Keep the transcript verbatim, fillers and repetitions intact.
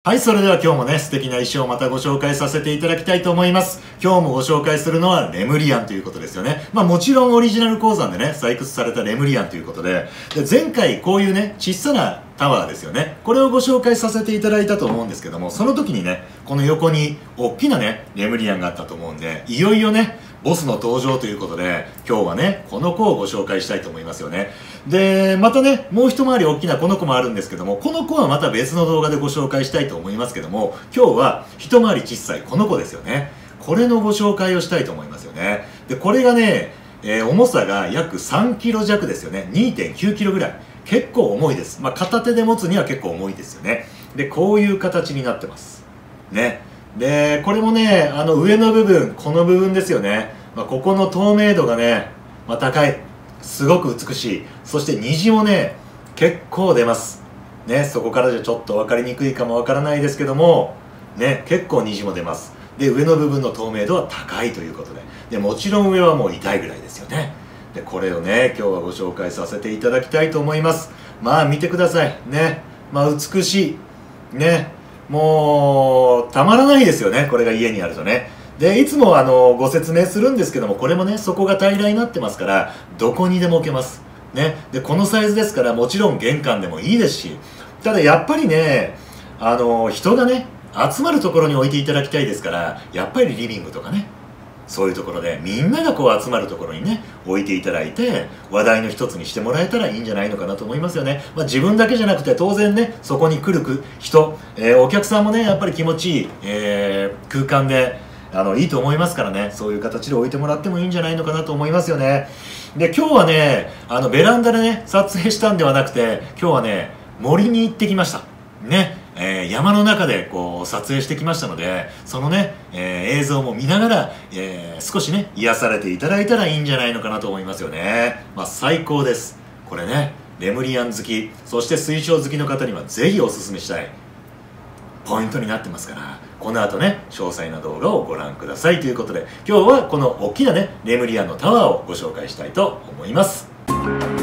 はい、それでは今日もね、素敵な衣装をまたご紹介させていただきたいと思います。今日もご紹介するのはレムリアンということですよね。まあもちろんオリジナル鉱山でね、採掘されたレムリアンということで、で前回こういうね、小さなタワーですよね。これをご紹介させていただいたと思うんですけども、その時にね、この横に大きなね、レムリアンがあったと思うんで、いよいよね、ボスの登場ということで、今日はね、この子をご紹介したいと思いますよね。で、またね、もう一回り大きなこの子もあるんですけども、この子はまた別の動画でご紹介したいと思いますけども、今日は一回り小さいこの子ですよね。これのご紹介をしたいと思いますよね。で、これがね、えー、重さが約さんキロ弱ですよね。にてんきゅうキロぐらい。結構重いです。まあ、片手で持つには結構重いですよね。で、こういう形になってます。ね。で、これもね、あの上の部分、この部分ですよね。まあ、ここの透明度がね、まあ、高い。すごく美しい。そして虹もね、結構出ます。ね、そこからじゃちょっと分かりにくいかも分からないですけども、ね、結構虹も出ます。で、上の部分の透明度は高いということで。で、もちろん上はもう痛いぐらいですよね。で、これをね、今日はご紹介させていただきたいと思います。まあ、見てください。ね。まあ、美しい。ね。もう、たまらないですよね。これが家にあるとね。で、いつもあの、ご説明するんですけども、これもね、底が平らになってますから、どこにでも置けます。ね。で、このサイズですから、もちろん玄関でもいいですし、ただやっぱりね、あの、人がね、集まるところに置いていただきたいですから、やっぱりリビングとかね、そういうところでみんながこう集まるところにね置いていただいて話題の一つにしてもらえたらいいんじゃないのかなと思いますよね。まあ、自分だけじゃなくて当然ねそこに来る人、えー、お客さんもねやっぱり気持ちいい、えー、空間であのいいと思いますからね、そういう形で置いてもらってもいいんじゃないのかなと思いますよね。で今日はねあのベランダでね撮影したんではなくて今日はね森に行ってきましたね。えー、山の中でこう撮影してきましたのでそのね、えー、映像も見ながら、えー、少しね癒されていただいたらいいんじゃないのかなと思いますよね。まあ最高です。これねレムリアン好きそして水晶好きの方にはぜひおすすめしたいポイントになってますから、この後ね詳細な動画をご覧くださいということで今日はこの大きなねレムリアンのタワーをご紹介したいと思います。